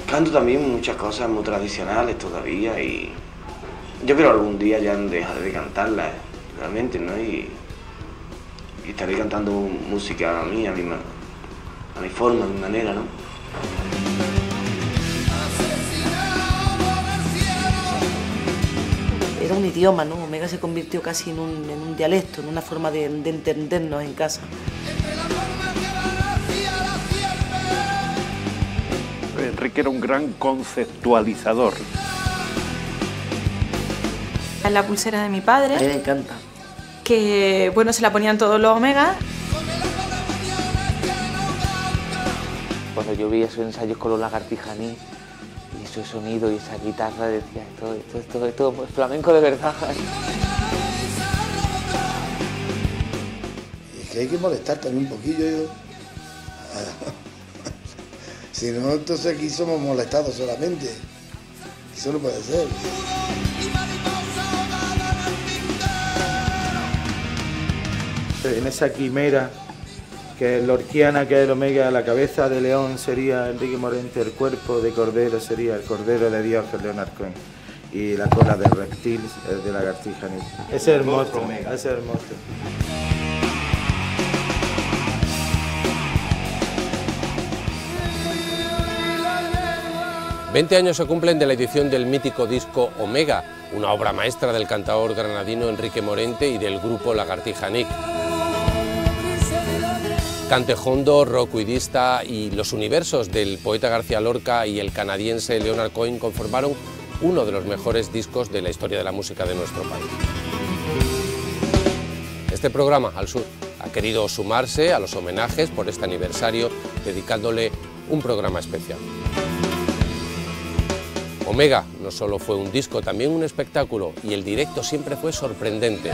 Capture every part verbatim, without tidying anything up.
Canto también muchas cosas muy tradicionales todavía y yo creo algún día ya dejaré de cantarlas realmente, ¿no? Y, y estaré cantando música a mí, a mi, a mi forma, a mi manera, ¿no? Era un idioma, ¿no? Omega se convirtió casi en un, en un dialecto, en una forma de, de entendernos en casa. Enrique era un gran conceptualizador. Es la pulsera de mi padre. A mí me encanta. Que, bueno, se la ponían todos los Omega. Cuando yo veía esos ensayos con los Lagartija-Nick y ese sonido y esa guitarra, decía, esto, esto, esto, esto es flamenco de verdad. Y es que hay que molestar también un poquillo. Yo. Si no, entonces aquí somos molestados solamente. Eso no puede ser. En esa quimera, que es lorquiana, que es el Omega, la cabeza de león sería Enrique Morente, el cuerpo de cordero sería el cordero de Dios, que es Leonard Cohen, y la cola de reptil es de Lagartija-Nick. Ese es el monstruo, ese es el monstruo. veinte años se cumplen de la edición del mítico disco Omega, una obra maestra del cantaor granadino Enrique Morente y del grupo Lagartija-Nick. Cantejondo, rockuidista y los universos del poeta García Lorca y el canadiense Leonard Cohen conformaron uno de los mejores discos de la historia de la música de nuestro país. Este programa, Al Sur, ha querido sumarse a los homenajes por este aniversario, dedicándole un programa especial. Omega no solo fue un disco, también un espectáculo, y el directo siempre fue sorprendente.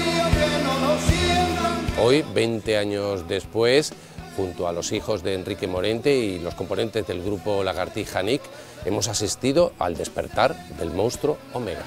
Hoy, veinte años después, junto a los hijos de Enrique Morente y los componentes del grupo Lagartija-Nick, hemos asistido al despertar del monstruo Omega.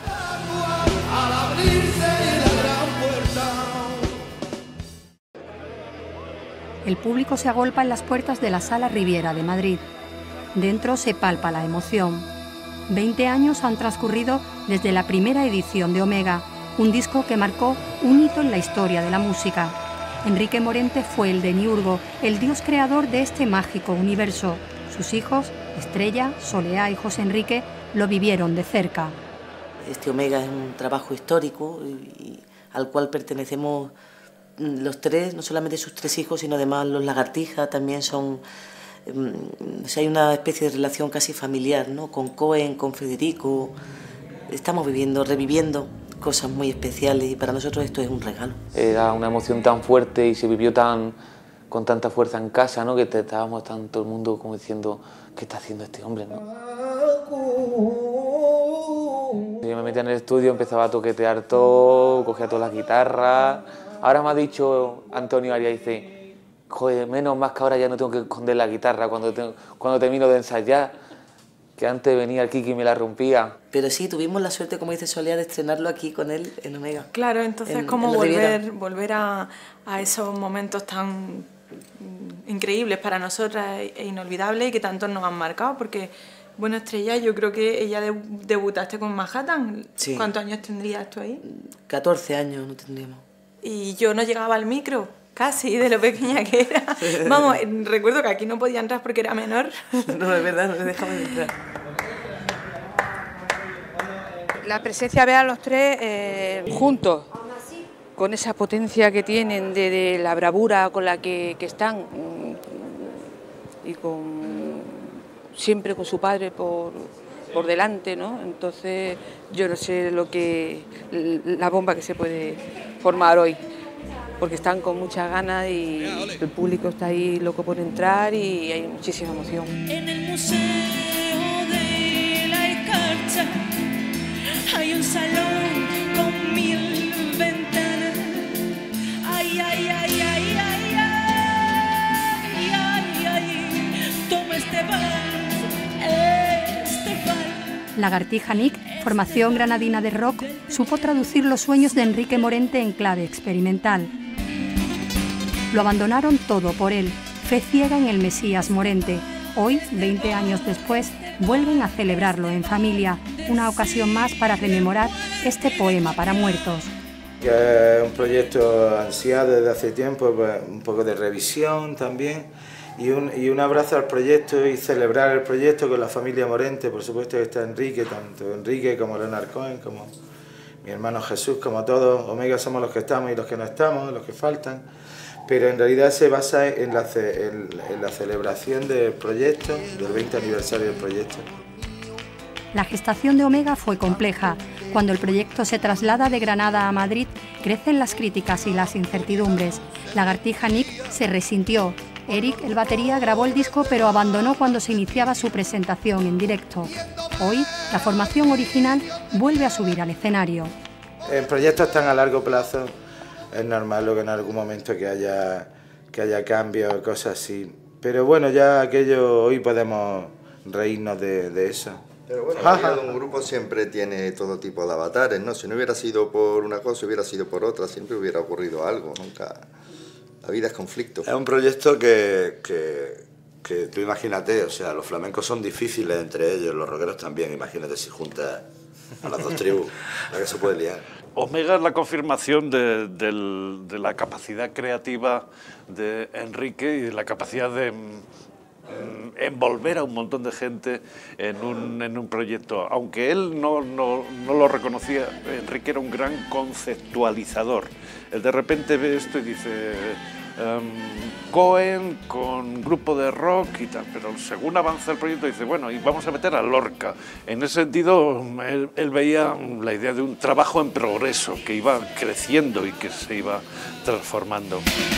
El público se agolpa en las puertas de la Sala Riviera de Madrid. Dentro se palpa la emoción. Veinte años han transcurrido desde la primera edición de Omega, un disco que marcó un hito en la historia de la música. Enrique Morente fue el demiurgo, el dios creador de este mágico universo. Sus hijos, Estrella, Soleá y José Enrique, lo vivieron de cerca. Este Omega es un trabajo histórico y, y al cual pertenecemos los tres, no solamente sus tres hijos, sino además los Lagartija también son... O sea, hay una especie de relación casi familiar, ¿no? Con Cohen, con Federico. Estamos viviendo, reviviendo cosas muy especiales y para nosotros esto es un regalo. Era una emoción tan fuerte y se vivió tan con tanta fuerza en casa, ¿no? Que te, estábamos tan, todo el mundo como diciendo, ¿qué está haciendo este hombre, no? Yo me metía en el estudio, empezaba a toquetear todo, cogía todas las guitarras. Ahora me ha dicho Antonio Arias, dice, joder, menos más que ahora ya no tengo que esconder la guitarra cuando, tengo, cuando termino de ensayar, que antes venía el Kiki y me la rompía. Pero sí, tuvimos la suerte, como dice Soleá, de estrenarlo aquí con él en Omega. Claro, entonces en, como en volver, volver a, a esos momentos tan increíbles para nosotras e inolvidables y que tanto nos han marcado, porque, bueno, Estrella, yo creo que ella de, debutaste con Manhattan. Sí. ¿Cuántos años tendrías tú ahí? catorce años no tendríamos. Y yo no llegaba al micro, casi, de lo pequeña que era. Vamos, recuerdo que aquí no podía entrar porque era menor. No, es verdad, no me dejaban entrar. La presencia, vean los tres eh, juntos, con esa potencia que tienen, de, de la bravura con la que, que están, y con siempre con su padre por, por delante, ¿no? Entonces yo no sé lo que la bomba que se puede formar hoy, porque están con muchas ganas y el público está ahí loco por entrar y hay muchísima emoción. En el Museo de la Escarcha hay un salón con mil ventanas. Ay, ay, ay, ay, ay, ay, ay, ay, toma este vals, este vals. Lagartija-Nick, formación granadina de rock, supo traducir los sueños de Enrique Morente en clave experimental. Lo abandonaron todo por él, fe ciega en el Mesías Morente, Hoy, veinte años después, vuelven a celebrarlo en familia, una ocasión más para rememorar este poema para muertos. Que es un proyecto ansiado desde hace tiempo, pues, un poco de revisión también, y un, y un abrazo al proyecto y celebrar el proyecto con la familia Morente. Por supuesto que está Enrique, tanto Enrique como Leonard Cohen, como mi hermano Jesús, como todos. Omega somos los que estamos y los que no estamos, los que faltan, pero en realidad se basa en la, en, en la celebración del proyecto, del veinte aniversario del proyecto. La gestación de Omega fue compleja. Cuando el proyecto se traslada de Granada a Madrid, crecen las críticas y las incertidumbres. Lagartija Nick se resintió. Eric, el batería, grabó el disco pero abandonó cuando se iniciaba su presentación en directo. Hoy, la formación original vuelve a subir al escenario. En proyectos tan a largo plazo es normal luego en algún momento que haya, que haya cambios o cosas así. Pero bueno, ya aquello, hoy podemos reírnos de, de eso. Pero bueno, la vida de un grupo siempre tiene todo tipo de avatares, ¿no? Si no hubiera sido por una cosa, hubiera sido por otra, siempre hubiera ocurrido algo, nunca... La vida es conflicto. Es un proyecto que, que, que tú imagínate, o sea, los flamencos son difíciles entre ellos, los rockeros también, imagínate si juntas a las dos tribus, la que se puede liar. Omega es la confirmación de, de, de la capacidad creativa de Enrique y de la capacidad de envolver a un montón de gente en un, en un proyecto. Aunque él no, no, no lo reconocía, Enrique era un gran conceptualizador. Él de repente ve esto y dice, um, Cohen con grupo de rock y tal, pero según avanza el proyecto dice, bueno, y vamos a meter a Lorca. En ese sentido, él, él veía la idea de un trabajo en progreso, que iba creciendo y que se iba transformando.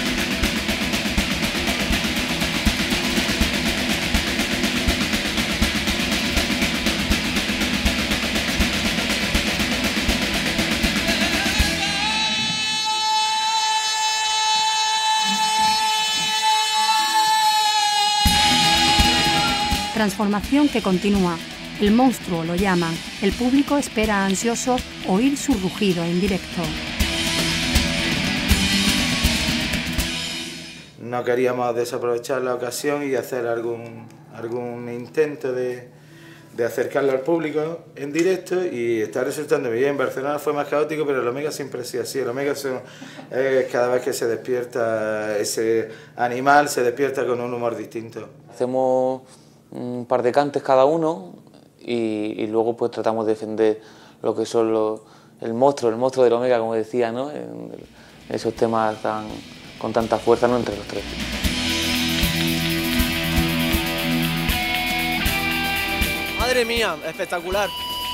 Transformación que continúa. El monstruo lo llaman. El público espera ansioso oír su rugido en directo. No queríamos desaprovechar la ocasión y hacer algún, algún intento de, de acercarlo al público en directo, y está resultando bien. Barcelona fue más caótico, pero el Omega siempre ha sido así. El Omega son, eh, cada vez que se despierta ese animal, se despierta con un humor distinto. Hacemos un par de cantes cada uno y, y luego pues tratamos de defender lo que son los, el monstruo, el monstruo del Omega, como decía, ¿no? En, en esos temas tan, con tanta fuerza, ¿no? Entre los tres. Madre mía, espectacular.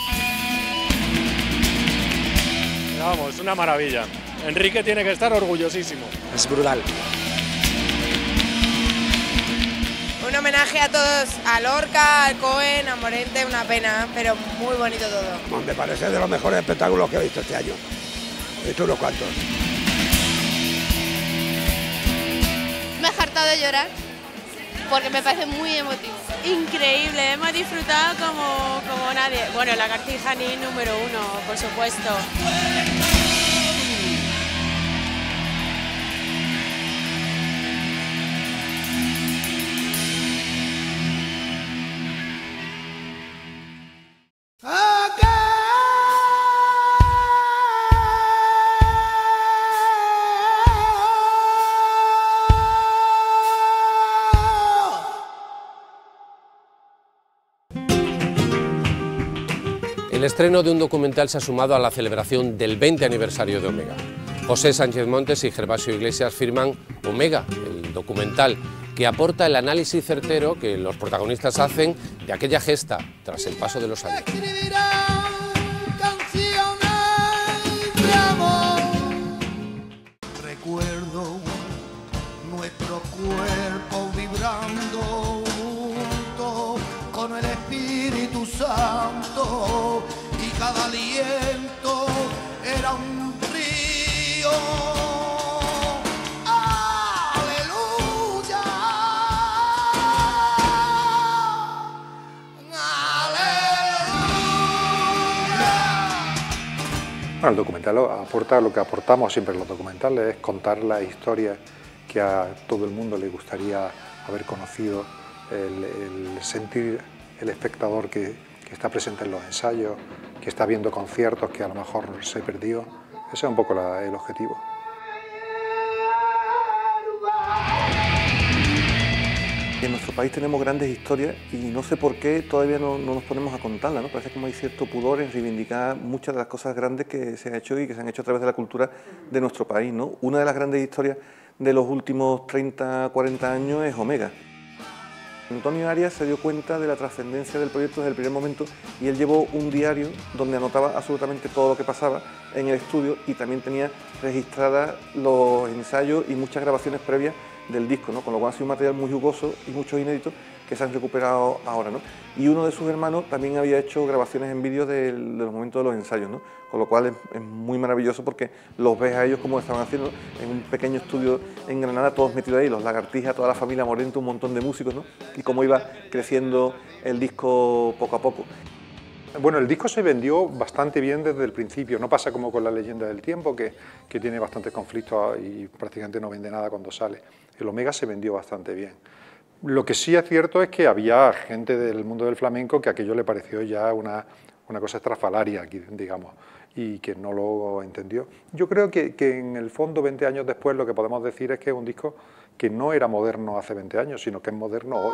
Vamos, es una maravilla. Enrique tiene que estar orgullosísimo. Es brutal. Un homenaje a todos, a Lorca, al Cohen, a Morente, una pena, pero muy bonito todo. Me parece de los mejores espectáculos que he visto este año. He visto unos cuantos. Me he hartado de llorar porque me parece muy emotivo. Increíble, hemos disfrutado como, como nadie. Bueno, Lagartija Nick número uno, por supuesto. El estreno de un documental se ha sumado a la celebración del veinte aniversario de Omega. José Sánchez Montes y Gervasio Iglesias firman Omega, el documental que aporta el análisis certero que los protagonistas hacen de aquella gesta tras el paso de los años. Recuerdo nuestro cuerpo vibrando junto con el Espíritu Santo, y cada aliento era un río. ¡Aleluya! Bueno, el documental aporta lo que aportamos siempre en los documentales, es contar la historia que a todo el mundo le gustaría haber conocido el, el sentir el espectador que, que está presente en los ensayos, que está viendo conciertos que a lo mejor se perdió. Ese es un poco la, el objetivo. En nuestro país tenemos grandes historias y no sé por qué todavía no, no nos ponemos a contarlas, ¿no? Parece como hay cierto pudor en reivindicar muchas de las cosas grandes que se han hecho y que se han hecho a través de la cultura de nuestro país, ¿no? Una de las grandes historias de los últimos treinta, cuarenta años es Omega. Antonio Arias se dio cuenta de la trascendencia del proyecto desde el primer momento y él llevó un diario donde anotaba absolutamente todo lo que pasaba en el estudio y también tenía registradas los ensayos y muchas grabaciones previas del disco, ¿no? Con lo cual ha sido un material muy jugoso y muchos inéditos que se han recuperado ahora, ¿no? Y uno de sus hermanos también había hecho grabaciones en vídeo de, de los momentos de los ensayos, ¿no? Con lo cual es, es muy maravilloso porque los ves a ellos como estaban haciendo en un pequeño estudio en Granada, todos metidos ahí, los Lagartija, toda la familia Morente, un montón de músicos, ¿no? Y cómo iba creciendo el disco poco a poco. Bueno, el disco se vendió bastante bien desde el principio, no pasa como con La leyenda del tiempo, que, que tiene bastantes conflictos y prácticamente no vende nada cuando sale. El Omega se vendió bastante bien. Lo que sí es cierto es que había gente del mundo del flamenco que aquello le pareció ya una, una cosa estrafalaria, digamos, y que no lo entendió. Yo creo que, que en el fondo, veinte años después, lo que podemos decir es que es un disco que no era moderno hace veinte años, sino que es moderno hoy.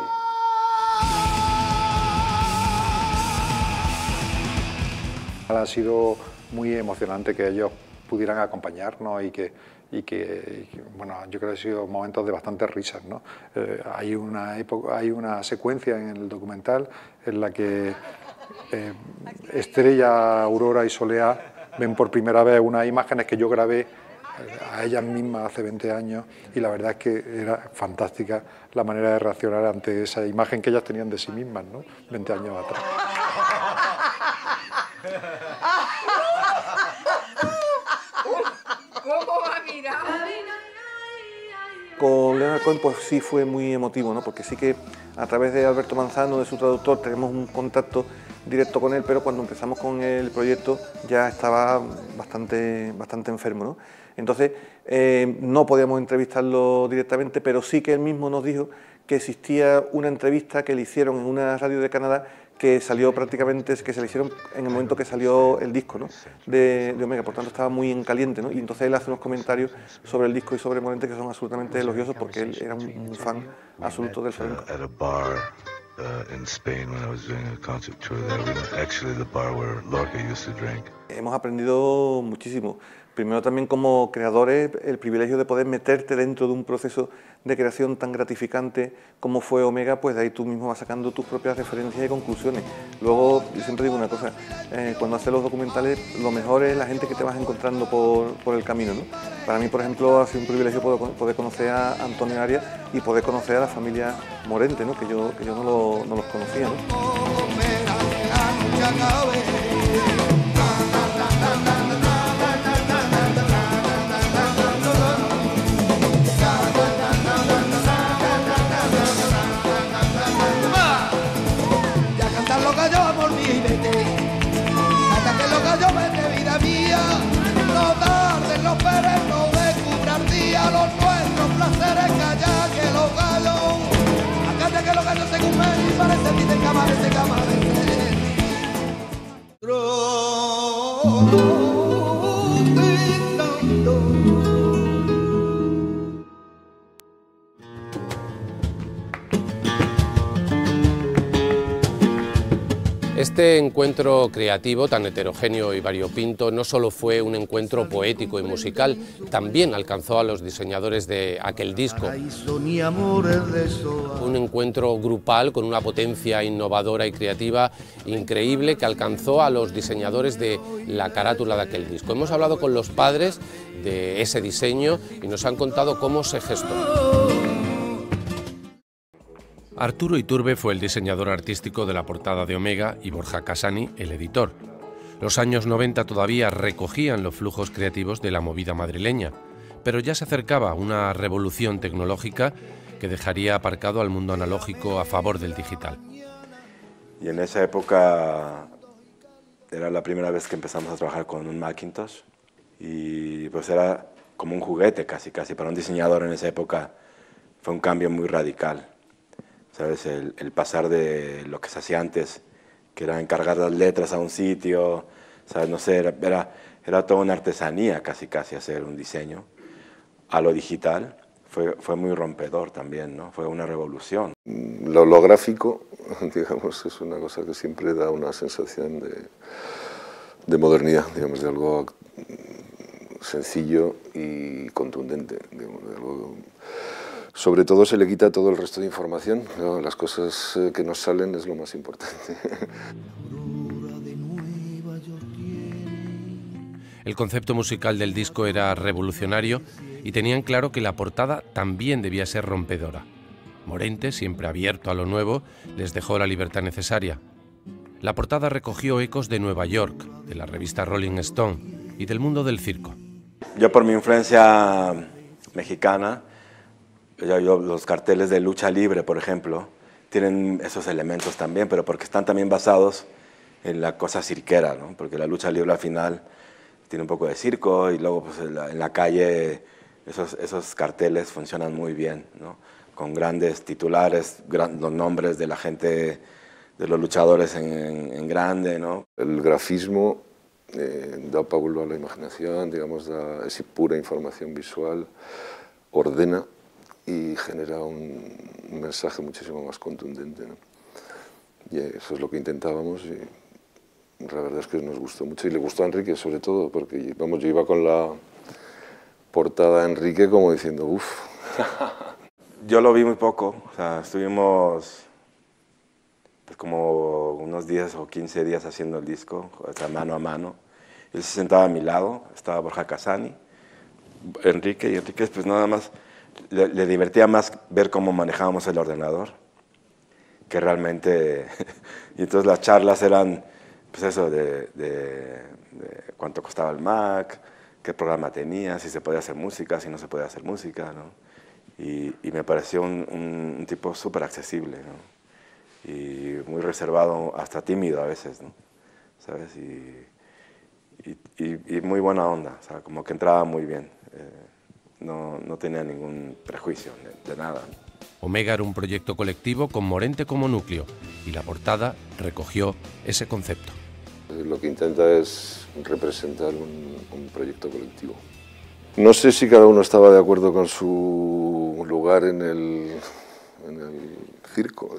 Ha sido muy emocionante que ellos pudieran acompañarnos y que, y que, y que bueno, yo creo que han sido momentos de bastantes risas, ¿no? Eh, hay, una época, hay una secuencia en el documental en la que eh, Estrella, Aurora y Soleá ven por primera vez unas imágenes que yo grabé a ellas mismas hace veinte años y la verdad es que era fantástica la manera de reaccionar ante esa imagen que ellas tenían de sí mismas, ¿no? veinte años atrás. ¿Cómo va a mirar? Con Leonard Cohen pues sí fue muy emotivo, ¿no? Porque sí que a través de Alberto Manzano, de su traductor, tenemos un contacto directo con él, pero cuando empezamos con el proyecto ya estaba bastante, bastante enfermo, ¿no? Entonces eh, no podíamos entrevistarlo directamente, pero sí que él mismo nos dijo que existía una entrevista que le hicieron en una radio de Canadá que salió prácticamente, que se le hicieron en el momento que salió el disco, ¿no? de, de Omega, por tanto estaba muy en caliente, ¿no? Y entonces él hace unos comentarios sobre el disco y sobre Morente que son absolutamente elogiosos porque él era un, un fan absoluto del flamenco. Hemos aprendido muchísimo. Primero también como creadores, el privilegio de poder meterte dentro de un proceso de creación tan gratificante como fue Omega, pues de ahí tú mismo vas sacando tus propias referencias y conclusiones. Luego, yo siempre digo una cosa, eh, cuando haces los documentales, lo mejor es la gente que te vas encontrando por, por el camino, ¿no? Para mí, por ejemplo, ha sido un privilegio poder, poder conocer a Antonio Arias y poder conocer a la familia Morente, ¿no? Que yo, que yo no, lo, no los conocía, ¿no? Este encuentro creativo tan heterogéneo y variopinto no solo fue un encuentro poético y musical, también alcanzó a los diseñadores de aquel disco. Un encuentro grupal con una potencia innovadora y creativa increíble que alcanzó a los diseñadores de la carátula de aquel disco. Hemos hablado con los padres de ese diseño y nos han contado cómo se gestó. Arturo Iturbe fue el diseñador artístico de la portada de Omega y Borja Casani el editor. Los años noventa todavía recogían los flujos creativos de la movida madrileña, pero ya se acercaba una revolución tecnológica que dejaría aparcado al mundo analógico a favor del digital. Y en esa época era la primera vez que empezamos a trabajar con un Macintosh y pues era como un juguete casi, casi para un diseñador en esa época fue un cambio muy radical. O ¿sabes? El, el pasar de lo que se hacía antes, que era encargar las letras a un sitio, ¿sabes? No sé, era, era, era toda una artesanía casi casi hacer un diseño, a lo digital. Fue, fue muy rompedor también, ¿no? Fue una revolución. Lo holográfico, digamos, es una cosa que siempre da una sensación de, de modernidad, digamos, de algo sencillo y contundente, digamos, de algo... Sobre todo se le quita todo el resto de información, ¿no? Las cosas que nos salen es lo más importante. El concepto musical del disco era revolucionario y tenían claro que la portada también debía ser rompedora. Morente, siempre abierto a lo nuevo, les dejó la libertad necesaria. La portada recogió ecos de Nueva York, de la revista Rolling Stone y del mundo del circo. Yo, por mi influencia mexicana, yo, yo, los carteles de lucha libre, por ejemplo, tienen esos elementos también, pero porque están también basados en la cosa cirquera, ¿no? Porque la lucha libre al final tiene un poco de circo y luego pues, en, la, en la calle esos, esos carteles funcionan muy bien, ¿no? Con grandes titulares, gran, los nombres de la gente, de los luchadores en, en, en grande, ¿no? El grafismo eh, da pábulo a la imaginación, digamos, da, es pura información visual, ordena y genera un, un mensaje muchísimo más contundente, ¿no? Y eso es lo que intentábamos y la verdad es que nos gustó mucho y le gustó a Enrique sobre todo, porque vamos, yo iba con la portada de Enrique como diciendo, uff. Yo lo vi muy poco, o sea, estuvimos pues, como unos diez o quince días haciendo el disco, o sea, mano a mano. Él se sentaba a mi lado, estaba Borja Casani, Enrique, y Enrique pues nada más le, le divertía más ver cómo manejábamos el ordenador que realmente... Y entonces las charlas eran, pues eso, de, de, de cuánto costaba el Mac, qué programa tenía, si se podía hacer música, si no se podía hacer música, ¿no? Y, y me pareció un, un, un tipo súper accesible, ¿no? Y muy reservado, hasta tímido a veces, ¿no? ¿Sabes? Y, y, y, y muy buena onda, o sea, como que entraba muy bien. Eh, no, no tenía ningún prejuicio de, de nada. Omega era un proyecto colectivo con Morente como núcleo y la portada recogió ese concepto. Lo que intenta es representar un, un proyecto colectivo. No sé si cada uno estaba de acuerdo con su lugar en el, en el circo.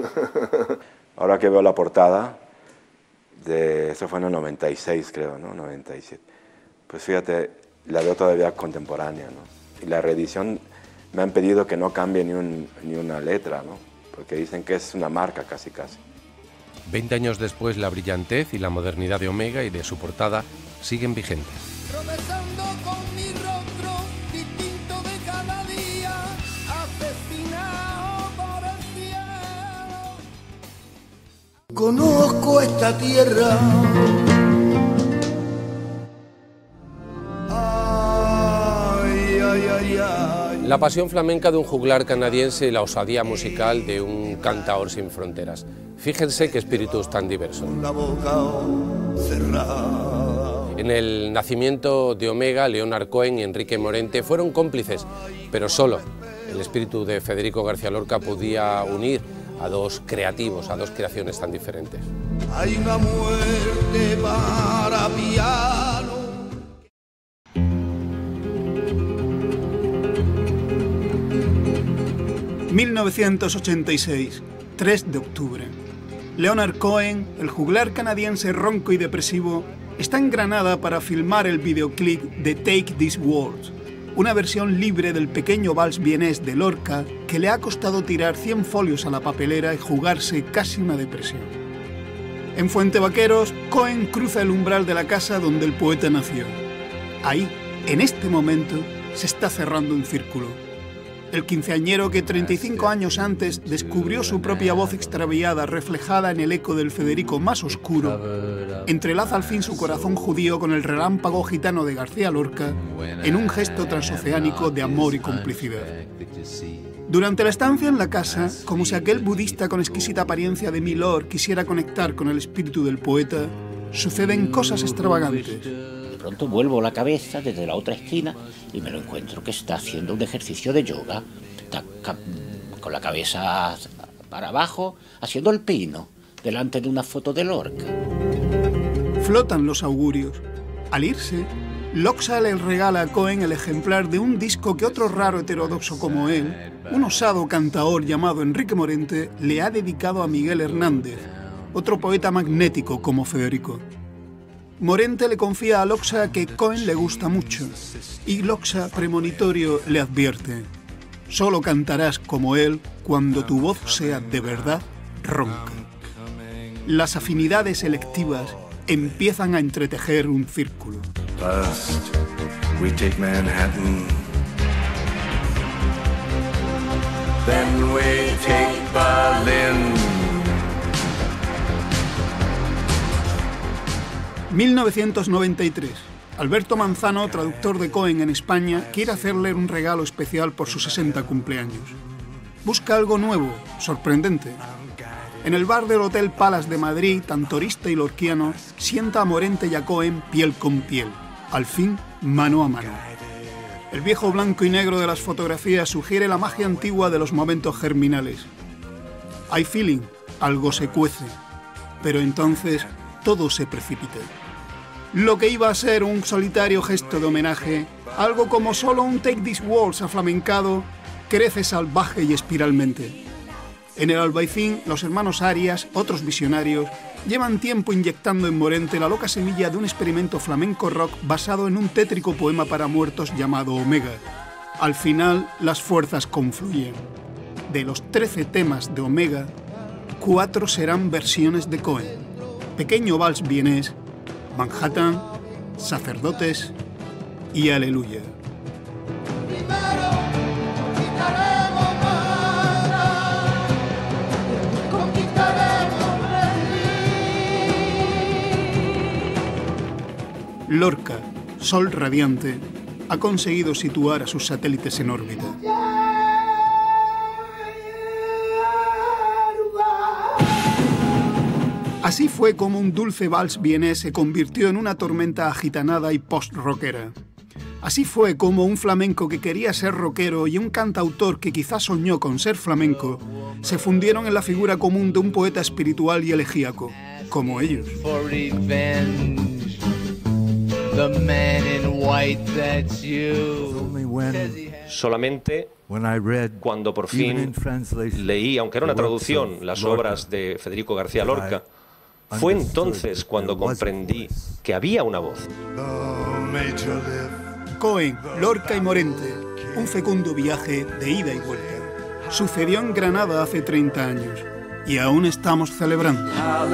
Ahora que veo la portada, de, eso fue en el noventa y seis creo, ¿no? noventa y siete. Pues fíjate, la veo todavía contemporánea, ¿no? Y la reedición me han pedido que no cambie ni, un, ni una letra, ¿no? Porque dicen que es una marca casi casi. Veinte años después, la brillantez y la modernidad de Omega y de su portada siguen vigentes. Tropezando con mi rostro distinto de cada día, asesinado por el cielo. Conozco esta tierra. Ay, ay, ay, ay. La pasión flamenca de un juglar canadiense y la osadía musical de un cantaor sin fronteras. Fíjense qué espíritus tan diversos. La boca cerrada. En el nacimiento de Omega, Leonard Cohen y Enrique Morente fueron cómplices, pero solo el espíritu de Federico García Lorca podía unir a dos creativos, a dos creaciones tan diferentes. Hay una muerte para piano. mil novecientos ochenta y seis, tres de octubre. Leonard Cohen, el juglar canadiense ronco y depresivo, está en Granada para filmar el videoclip de Take These Words, una versión libre del pequeño vals vienés de Lorca que le ha costado tirar cien folios a la papelera y jugarse casi una depresión. En Fuente Vaqueros, Cohen cruza el umbral de la casa donde el poeta nació. Ahí, en este momento, se está cerrando un círculo. El quinceañero que treinta y cinco años antes descubrió su propia voz extraviada reflejada en el eco del Federico más oscuro, entrelaza al fin su corazón judío con el relámpago gitano de García Lorca en un gesto transoceánico de amor y complicidad. Durante la estancia en la casa, como si aquel budista con exquisita apariencia de Milord quisiera conectar con el espíritu del poeta, suceden cosas extravagantes. De pronto vuelvo la cabeza desde la otra esquina y me lo encuentro que está haciendo un ejercicio de yoga, está con la cabeza para abajo, haciendo el pino, delante de una foto de Lorca. Flotan los augurios. Al irse, Loxa le regala a Cohen el ejemplar de un disco que otro raro heterodoxo como él, un osado cantaor llamado Enrique Morente, le ha dedicado a Miguel Hernández, otro poeta magnético como Federico. Morente le confía a Loxa que Cohen le gusta mucho, y Loxa, premonitorio, le advierte: solo cantarás como él cuando tu voz sea de verdad ronca. Las afinidades selectivas empiezan a entretejer un círculo. First, we take Manhattan. Then we take Berlin. mil novecientos noventa y tres. Alberto Manzano, traductor de Cohen en España, quiere hacerle un regalo especial por sus sesenta cumpleaños. Busca algo nuevo, sorprendente. En el bar del Hotel Palace de Madrid, tan torista y lorquiano, sienta a Morente y a Cohen piel con piel, al fin mano a mano. El viejo blanco y negro de las fotografías sugiere la magia antigua de los momentos germinales. Hay feeling, algo se cuece, pero entonces todo se precipita. Lo que iba a ser un solitario gesto de homenaje, algo como solo un Take This Waltz aflamencado, crece salvaje y espiralmente. En el Albaicín, los hermanos Arias, otros visionarios, llevan tiempo inyectando en Morente la loca semilla de un experimento flamenco rock basado en un tétrico poema para muertos llamado Omega. Al final, las fuerzas confluyen. De los trece temas de Omega, cuatro serán versiones de Cohen: Pequeño Vals Vienés, Manhattan, Sacerdotes y Aleluya. Lorca, sol radiante, ha conseguido situar a sus satélites en órbita. Así fue como un dulce vals vienés se convirtió en una tormenta agitanada y post-rockera. Así fue como un flamenco que quería ser rockero y un cantautor que quizás soñó con ser flamenco se fundieron en la figura común de un poeta espiritual y elegíaco, como ellos. Solamente cuando por fin leí, aunque era una traducción, las obras de Federico García Lorca, fue entonces cuando comprendí que había una voz. Cohen, Lorca y Morente, un fecundo viaje de ida y vuelta. Sucedió en Granada hace treinta años y aún estamos celebrando.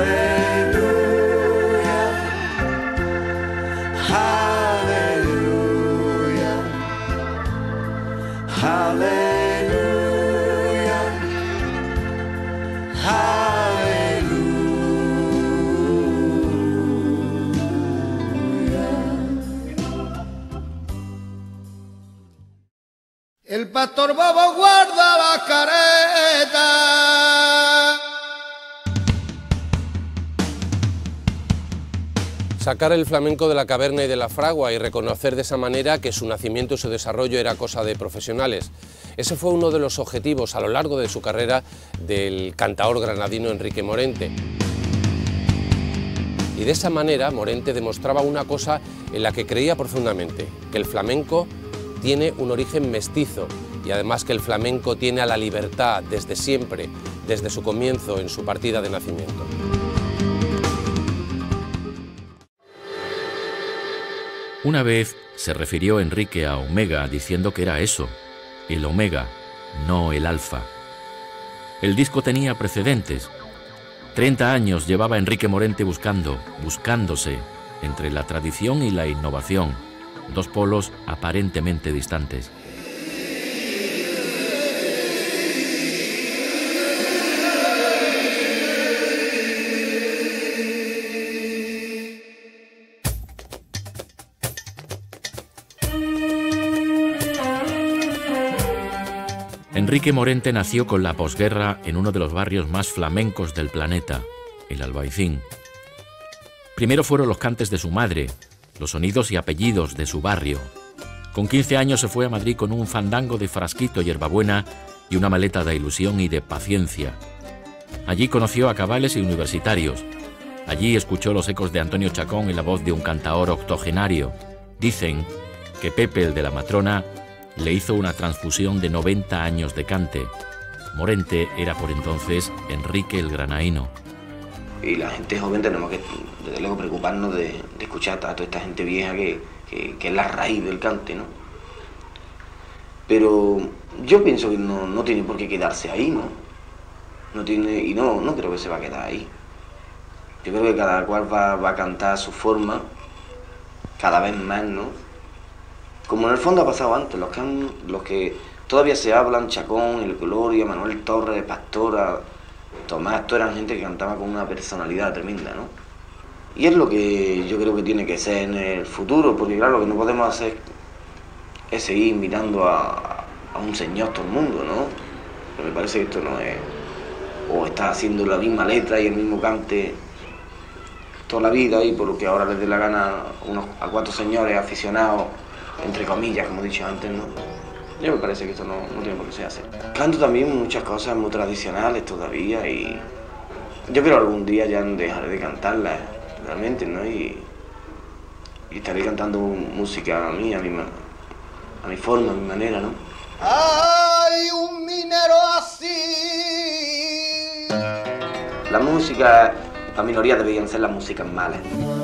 El pastor bobo guarda la careta. Sacar el flamenco de la caverna y de la fragua y reconocer de esa manera que su nacimiento y su desarrollo era cosa de profesionales. Ese fue uno de los objetivos a lo largo de su carrera del cantaor granadino Enrique Morente. Y de esa manera Morente demostraba una cosa en la que creía profundamente, que el flamenco tiene un origen mestizo y además que el flamenco tiene a la libertad desde siempre, desde su comienzo en su partida de nacimiento. Una vez se refirió Enrique a Omega diciendo que era eso, el Omega, no el Alfa. El disco tenía precedentes. Treinta años llevaba Enrique Morente buscando, buscándose, entre la tradición y la innovación, dos polos aparentemente distantes. Enrique Morente nació con la posguerra en uno de los barrios más flamencos del planeta, el Albaicín. Primero fueron los cantes de su madre, los sonidos y apellidos de su barrio. Con quince años se fue a Madrid con un fandango de frasquito hierbabuena y una maleta de ilusión y de paciencia. Allí conoció a cabales y universitarios. Allí escuchó los ecos de Antonio Chacón en la voz de un cantaor octogenario. Dicen que Pepe, el de la Matrona, le hizo una transfusión de noventa años de cante. Morente era por entonces Enrique el Granaíno. Y la gente joven tenemos que, desde luego, preocuparnos de, de escuchar a toda esta gente vieja que, que, que es la raíz del cante, ¿no? Pero yo pienso que no, no tiene por qué quedarse ahí, ¿no? No tiene, y no, no creo que se va a quedar ahí. Yo creo que cada cual va, va a cantar a su forma, cada vez más, ¿no? Como en el fondo ha pasado antes, los que, han, los que todavía se hablan, Chacón, El Gloria, Manuel Torres, Pastora, Tomás, toda eran gente que cantaba con una personalidad tremenda, ¿no? Y es lo que yo creo que tiene que ser en el futuro, porque claro, lo que no podemos hacer es seguir mirando a, a un señor todo el mundo, ¿no? Pero me parece que esto no es... O está haciendo la misma letra y el mismo cante toda la vida y por lo que ahora les dé la gana a, unos, a cuatro señores aficionados, entre comillas, como he dicho antes, ¿no? Yo me parece que esto no, no tiene por qué ser así. Canto también muchas cosas muy tradicionales todavía y yo creo que algún día ya dejaré de cantarlas realmente, ¿no? Y, y estaré cantando música a mí, a mi, a mi forma, a mi manera, ¿no? Hay un minero así. La música, la minoría deberían ser las músicas malas.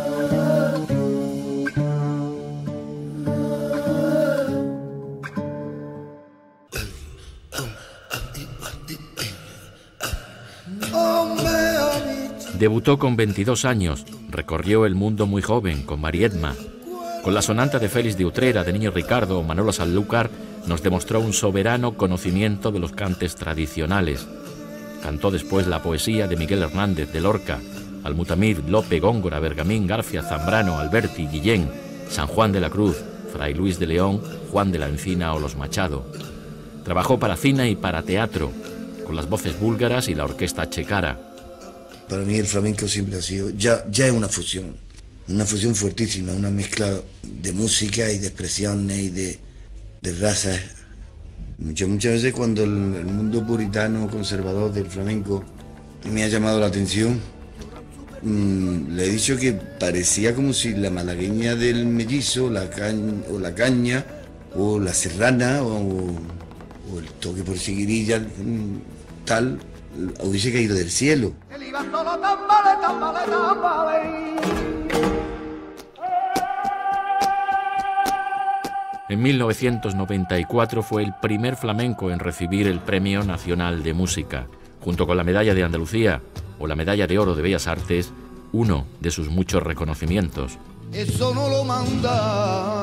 Debutó con veintidós años, recorrió el mundo muy joven con Marietma. Con la sonanta de Félix de Utrera, de Niño Ricardo o Manolo Sanlúcar, nos demostró un soberano conocimiento de los cantes tradicionales. Cantó después la poesía de Miguel Hernández, de Lorca, Almutamid, Lope, Góngora, Bergamín, García, Zambrano, Alberti, Guillén, San Juan de la Cruz, Fray Luis de León, Juan de la Encina o los Machado. Trabajó para cine y para teatro, con las voces búlgaras y la orquesta checara. Para mí el flamenco siempre ha sido, ya, ya es una fusión, una fusión fuertísima, una mezcla de música y de expresiones y de, de razas. Muchas, muchas veces cuando el, el mundo puritano conservador del flamenco me ha llamado la atención, mmm, le he dicho que parecía como si la malagueña del mellizo, la caña, o la caña, o la serrana, o, o el toque por seguirilla, tal, hubiese caído del cielo. En mil novecientos noventa y cuatro fue el primer flamenco en recibir el Premio Nacional de Música, junto con la Medalla de Andalucía o la Medalla de Oro de Bellas Artes, uno de sus muchos reconocimientos. Eso no lo manda.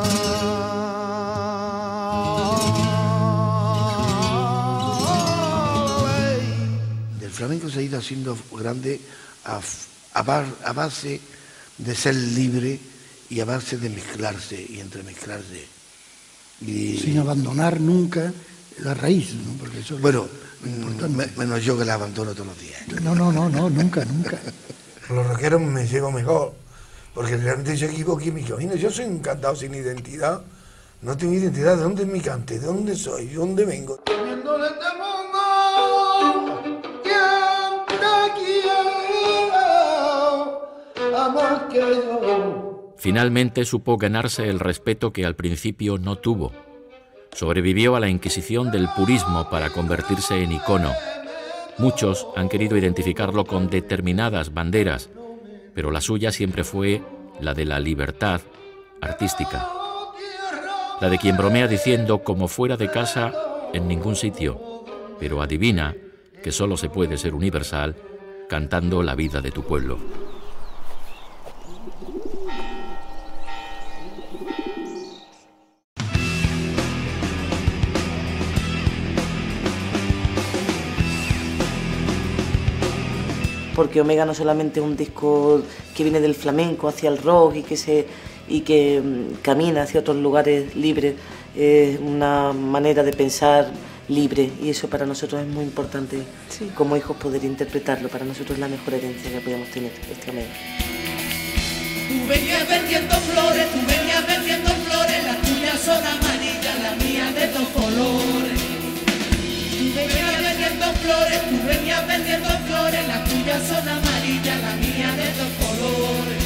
El flamenco se ha ido haciendo grande a, a, bar, a base de ser libre y a base de mezclarse y entremezclarse. Y... sin abandonar nunca la raíz, ¿no? Porque eso bueno, me, menos yo que la abandono todos los días. No, no, no, no, nunca, nunca. Los rockeros me llevo mejor, porque realmente yo equivoqué mi camino. Yo soy un cantado sin identidad, no tengo identidad. ¿De dónde es mi cante? ¿De dónde soy? ¿De dónde vengo? Finalmente supo ganarse el respeto que al principio no tuvo. Sobrevivió a la Inquisición del purismo para convertirse en icono. Muchos han querido identificarlo con determinadas banderas, pero la suya siempre fue la de la libertad artística. La de quien bromea diciendo como fuera de casa en ningún sitio, pero adivina que solo se puede ser universal cantando la vida de tu pueblo. Porque Omega no solamente es un disco que viene del flamenco hacia el rock y que, se, y que um, camina hacia otros lugares libres, es una manera de pensar libre y eso para nosotros es muy importante, sí, como hijos poder interpretarlo. Para nosotros es la mejor herencia que podemos tener este Omega. Tú venías vendiendo flores, tú venías vendiendo flores, las tuyas son amarillas, las mías de dos colores. Tú venías vendiendo flores, tú venías vendiendo flores, las tuyas son amarillas, la mía de dos colores.